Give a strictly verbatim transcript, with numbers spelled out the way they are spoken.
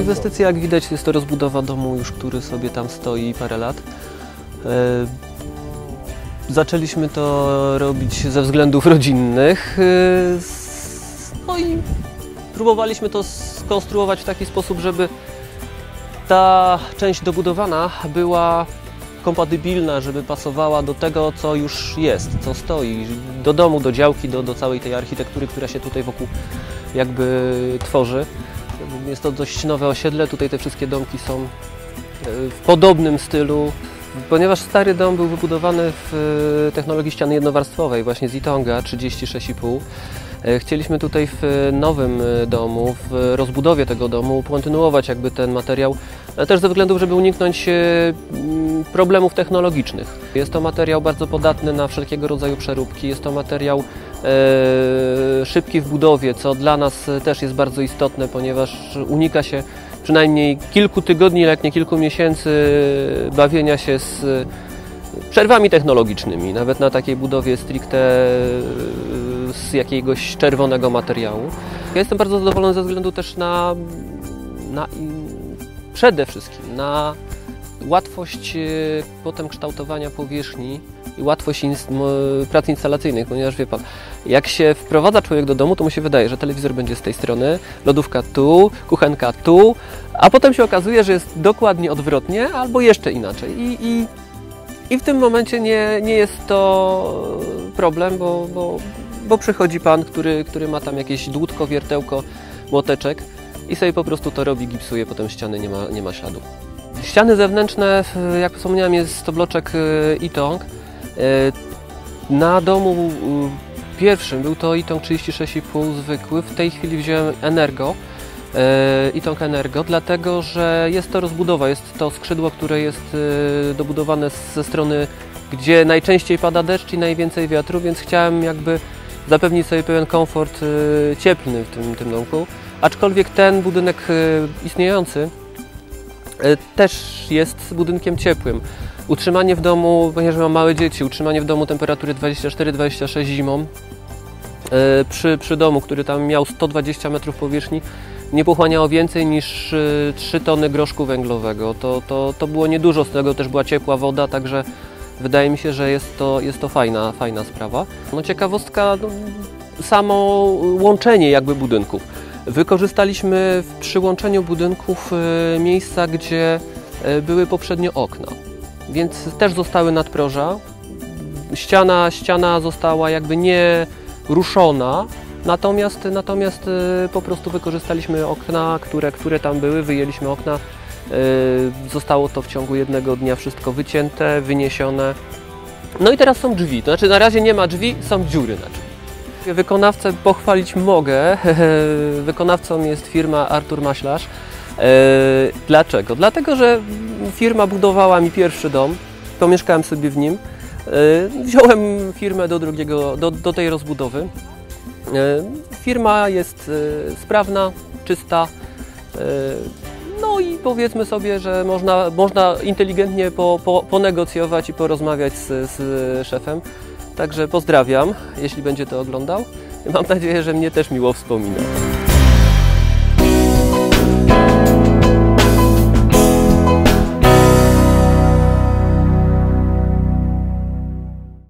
inwestycja, jak widać, jest to rozbudowa domu już, który sobie tam stoi parę lat. Zaczęliśmy to robić ze względów rodzinnych, no i próbowaliśmy to skonstruować w taki sposób, żeby ta część dobudowana była kompatybilna, żeby pasowała do tego, co już jest, co stoi, do domu, do działki, do, do całej tej architektury, która się tutaj wokół jakby tworzy. Jest to dość nowe osiedle, tutaj te wszystkie domki są w podobnym stylu. Ponieważ stary dom był wybudowany w technologii ściany jednowarstwowej, właśnie z Yitonga trzydzieści sześć i pół, chcieliśmy tutaj w nowym domu, w rozbudowie tego domu kontynuować jakby ten materiał, ale też ze względów, żeby uniknąć problemów technologicznych. Jest to materiał bardzo podatny na wszelkiego rodzaju przeróbki, jest to materiał e, szybki w budowie, co dla nas też jest bardzo istotne, ponieważ unika się przynajmniej kilku tygodni, jak nie kilku miesięcy bawienia się z przerwami technologicznymi, nawet na takiej budowie stricte z jakiegoś czerwonego materiału. Ja jestem bardzo zadowolony ze względu też na, na przede wszystkim na łatwość potem kształtowania powierzchni i łatwość ins prac instalacyjnych, ponieważ wie Pan, jak się wprowadza człowiek do domu, to mu się wydaje, że telewizor będzie z tej strony, lodówka tu, kuchenka tu, a potem się okazuje, że jest dokładnie odwrotnie albo jeszcze inaczej. I, i, i w tym momencie nie, nie jest to problem, bo, bo, bo przychodzi Pan, który, który ma tam jakieś dłutko, wiertełko, młoteczek i sobie po prostu to robi, gipsuje, potem ściany nie ma, nie ma śladu. Ściany zewnętrzne, jak wspomniałem, jest to bloczek Yitong. Na domu pierwszym był to Yitong trzydzieści sześć i pół zwykły. W tej chwili wziąłem Energo, Yitong Energo, dlatego że jest to rozbudowa, jest to skrzydło, które jest dobudowane ze strony, gdzie najczęściej pada deszcz i najwięcej wiatru, więc chciałem jakby zapewnić sobie pewien komfort cieplny w tym, tym domku. Aczkolwiek ten budynek istniejący też jest budynkiem ciepłym. Utrzymanie w domu, ponieważ mam małe dzieci, utrzymanie w domu temperatury dwadzieścia cztery dwadzieścia sześć zimą przy, przy domu, który tam miał sto dwadzieścia metrów powierzchni, nie pochłaniało więcej niż trzy tony groszku węglowego. To, to, to było niedużo, z tego też była ciepła woda, także wydaje mi się, że jest to, jest to fajna, fajna sprawa. No, ciekawostka, no, samo łączenie jakby budynków. Wykorzystaliśmy w przyłączeniu budynków miejsca, gdzie były poprzednio okna, więc też zostały nadproża. Ściana, ściana została jakby nie ruszona, natomiast, natomiast po prostu wykorzystaliśmy okna, które, które tam były, wyjęliśmy okna. Zostało to w ciągu jednego dnia wszystko wycięte, wyniesione. No i teraz są drzwi, to znaczy na razie nie ma drzwi, są dziury na drzwi. Wykonawcę pochwalić mogę. Wykonawcą jest firma Artur Maślarz. Dlaczego? Dlatego, że firma budowała mi pierwszy dom, pomieszkałem sobie w nim. Wziąłem firmę do, drugiego, do, do tej rozbudowy. Firma jest sprawna, czysta. No i powiedzmy sobie, że można, można inteligentnie po, po, ponegocjować i porozmawiać z, z szefem. Także pozdrawiam, jeśli będzie to oglądał. Mam nadzieję, że mnie też miło wspomina.